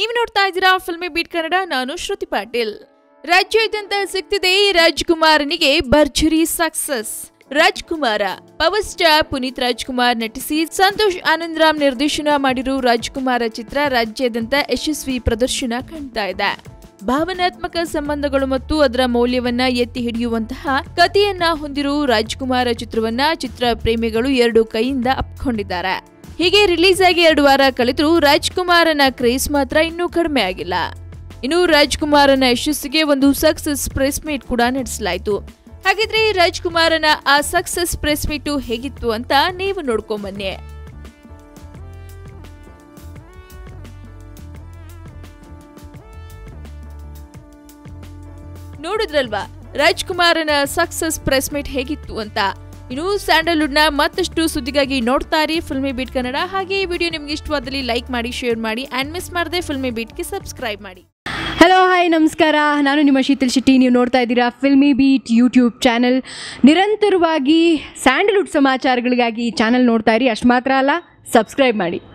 ನೀವು ನೋಡ್ತಾ ಇದ್ದೀರಾ ಫಿಲ್ಮಿ ಬೀಟ್ ಕನ್ನಡ. ನಾನು ಶ್ರುತಿ ಪಾಟೀಲ್. ರಾಜ್ಯಾದ್ಯಂತ ಸಿಗ್ತಿದೆ ರಾಜ್ಕುಮಾರನಿಗೆ ಭರ್ಜರಿ success. Rajakumara power star Puneeth Rajkumar ನಟಿಸಿ ಸಂತೋಷ್ ಆನಂದರಾಮ್ ನಿರ್ದೇಶನ ಮಾಡಿರೋ ರಾಜ್ಕುಮಾರ ಚಿತ್ರ ರಾಜ್ಯಾದ್ಯಂತ ಯಶಸ್ವಿ ಪ್ರದರ್ಶನ ಕಾಣ್ತಾ ಇದೆ. ಭಾವನಾತ್ಮಕ ಸಂಬಂಧಗಳು ಮತ್ತು ಅದರ ಮೌಲ್ಯವನ್ನ ಎತ್ತಿ ಹಿಡಿಯುವಂತಹ ಕಥೆಯನ್ನ ಹೊಂದಿರುವ ರಾಜ್ಕುಮಾರ ಚಿತ್ರವನ್ನ ಚಿತ್ರ ಪ್ರೇಮಿಗಳು ಎರಡು ಕೈಯಿಂದ ಅಪ್ಕೊಂಡಿದ್ದಾರೆ. ಹೀಗೆ ರಿಲೀಸ್ ಆಗಿ 2 ವಾರ ಕಳೆದರೂ ರಾಜ್ಕುಮಾರನ ಕ್ರೇಜ್ ಮಾತ್ರ ಇನ್ನೂ ಕಡಿಮೆ ಆಗಿಲ್ಲ. ಇನ್ನು ರಾಜ್ಕುಮಾರನ ಯಶಸ್ಸಿಗೆ ಒಂದು ಸಕ್ಸಸ್ ಪ್ರೆಸ್ ಮೀಟ್ ಕೂಡ ನಡೆಸಲಾಯಿತು. ಹಾಗಿದ್ರೆ ರಾಜ್ಕುಮಾರನ ಆ ಸಕ್ಸಸ್ ಪ್ರೆಸ್ ಮೀಟ್ ಹೇಗಿತ್ತು ಅಂತ ನೀವು ನೋಡ್ಕೊಂಬನ್ನಿ. ನೋಡಿದ್ರಲ್ವಾ ರಾಜ್ಕುಮಾರನ ಸಕ್ಸಸ್ ಪ್ರೆಸ್ ಮೀಟ್ ಹೇಗಿತ್ತು ಅಂತ. ಇನ್ನು ಸ್ಯಾಂಡಲ್ವುಡ್ ನ ಮತ್ತಷ್ಟು ಸುದ್ದಿಗಾಗಿ ನೋಡ್ತಾ ಇರಿ ಫಿಲ್ಮಿ ಬೀಟ್ ಕನ್ನಡ. ಹಾಗೆ ಈ ವಿಡಿಯೋ ನಿಮ್ಗೆ ಇಷ್ಟವಾದಲ್ಲಿ ಲೈಕ್ ಮಾಡಿ, ಶೇರ್ ಮಾಡಿ ಅಂಡ್ ಮಿಸ್ ಮಾಡದೆ ಫಿಲ್ಮಿ ಬೀಟ್ಗೆ ಸಬ್ಸ್ಕ್ರೈಬ್ ಮಾಡಿ. ಹಲೋ ಹಾಯ್ ನಮಸ್ಕಾರ, ನಾನು ನಿಮ್ಮ ಶೀತಲ್ ಶೆಟ್ಟಿ. ನೀವು ನೋಡ್ತಾ ಇದ್ದೀರಾ ಫಿಲ್ಮಿ ಬೀಟ್ ಯೂಟ್ಯೂಬ್ ಚಾನಲ್. ನಿರಂತರವಾಗಿ ಸ್ಯಾಂಡಲ್ವುಡ್ ಸಮಾಚಾರಗಳಿಗಾಗಿ ಚಾನಲ್ ನೋಡ್ತಾ ಇರಿ. ಅಷ್ಟು ಮಾತ್ರ ಅಲ್ಲ, ಸಬ್ಸ್ಕ್ರೈಬ್ ಮಾಡಿ.